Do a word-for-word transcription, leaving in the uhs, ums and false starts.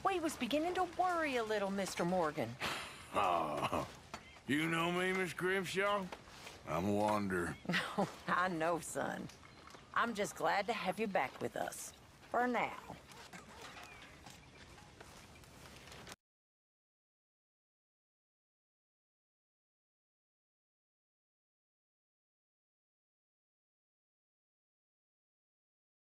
We was beginning to worry a little, Mister Morgan. Oh, you know me, Miss Grimshaw? I'm a wanderer. I know, son. I'm just glad to have you back with us. For now.